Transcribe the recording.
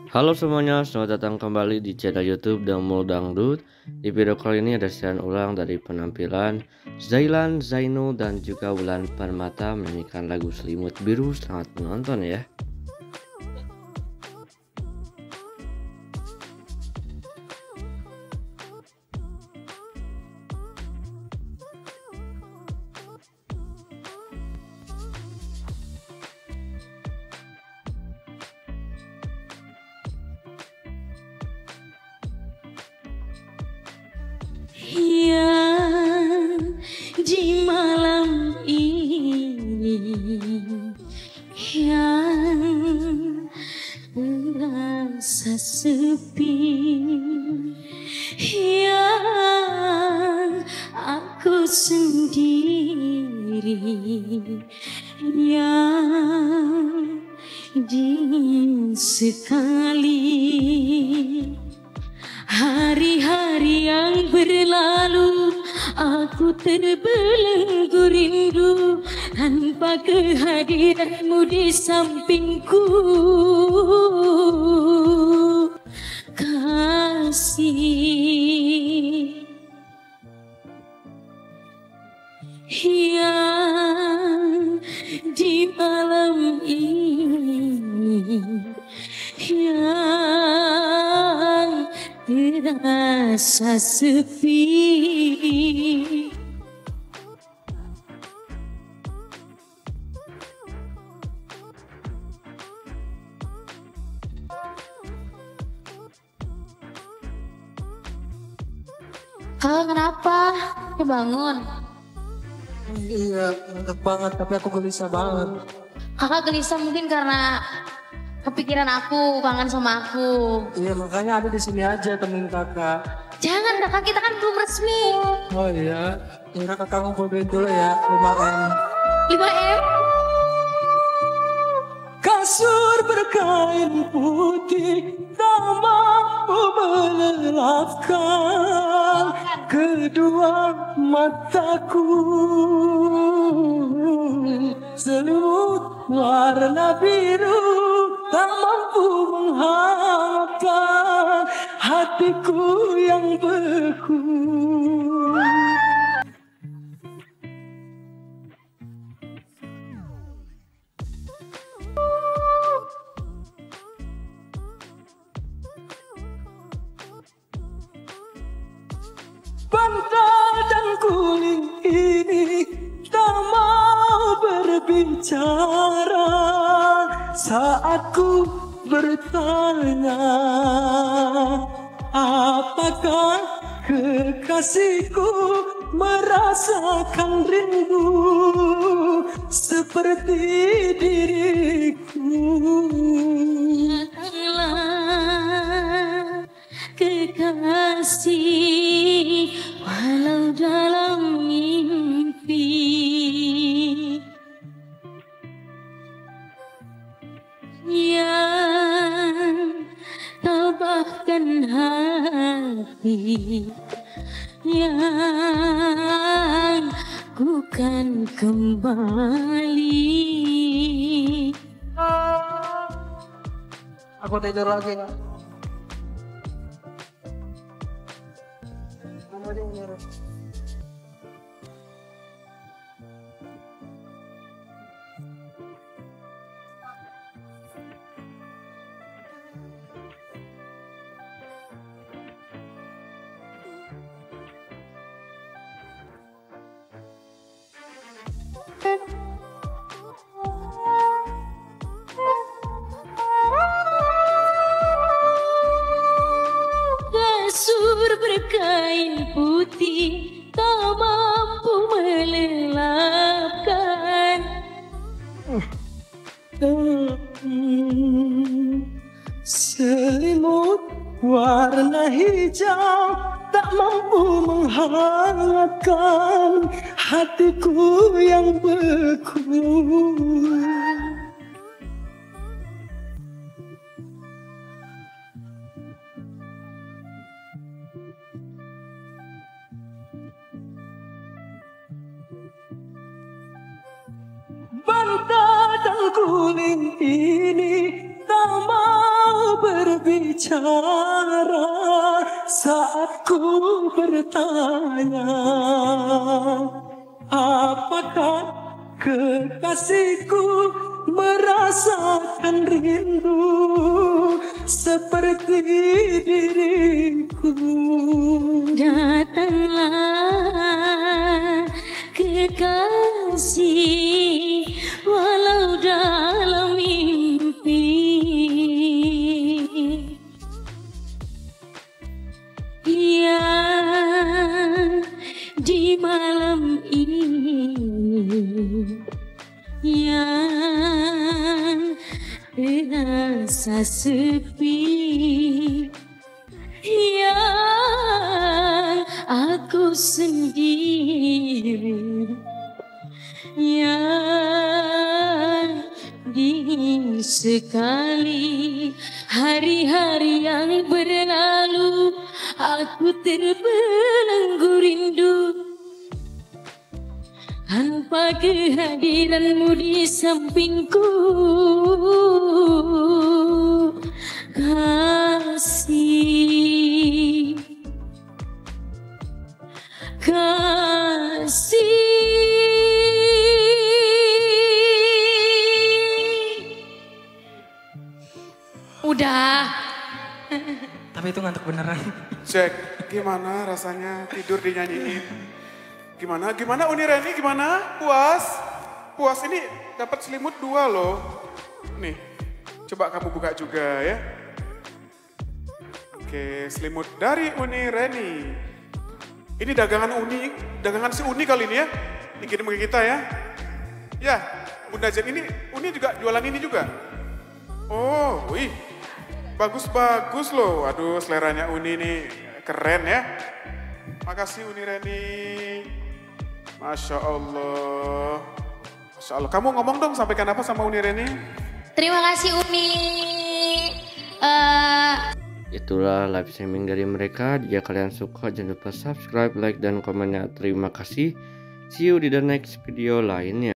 Halo semuanya, selamat datang kembali di channel YouTube Damul Dangdut. Di video kali ini ada siaran ulang dari penampilan Zailan, Zainu, dan juga Wulan Permata menyanyikan lagu Selimut Biru. Selamat menonton ya. Yang di malam ini yang terasa sepi, yang aku sendiri, yang dingin sekali. Hari-hari yang berlalu, aku terbelenggu rindu tanpa kehadiranmu di sampingku, kasih. Yang di malam ini yang terasa sepi, Kakak kenapa? Bangun. Iya, mantap banget, tapi aku gelisah banget. Kakak gelisah mungkin karena kepikiran aku, kangen sama aku. Iya, makanya ada di sini aja temen kakak. Jangan kakak, kita kan belum resmi. Oh iya, ya kakak ngumpul duit dulu ya, 5M. 5M? Kasur berkain putih tak mampu melelapkan kedua mataku. Selimut warna biru tak mampu menghangatkan hatiku yang beku. Bantal dan kuning ini tak mau berbicara saat ku bertanya, apakah kekasihku merasakan rindu seperti diriku. Datanglah kekasih walau dalam mimpi, yang tabahkan hati, yang ku kan kembali. Aku tidur lagi ya. Kasur berkain putih tak mampu melelapkan selimut warna hijau tak mampu menghangatkan hatiku yang beku. Bantal dan kuning ini tak mau berbicara saat ku bertanya, apakah kekasihku merasakan rindu seperti diriku? Datanglah kekasih walau dalam mimpi, yang di malam ini yang terasa sepi, yang aku sendiri, yang dingin sekali. Hari-hari yang berlalu aku terbelenggu rindu tanpa kehadiranmu di sampingku. Kasih, udah. Tapi itu ngantuk beneran. Cek, gimana rasanya tidur dinyanyiin? Gimana Uni Reni, gimana? Puas? Puas, ini dapat selimut 2 loh. Nih, coba kamu buka juga ya. Oke, selimut dari Uni Reni. Ini dagangan si Uni kali ini ya. Dikirim ke kita ya. Ya, Bunda Jen, ini Uni juga jualan ini juga? Oh, wih. Bagus-bagus loh. Aduh, seleranya Uni ini keren ya. Makasih Uni Reni. Masya Allah. Masya Allah. Kamu ngomong dong, sampaikan apa sama Uni Reni? Terima kasih Uni. Itulah live streaming dari mereka. Jika kalian suka jangan lupa subscribe, like, dan komennya. Terima kasih. See you di the next video lainnya.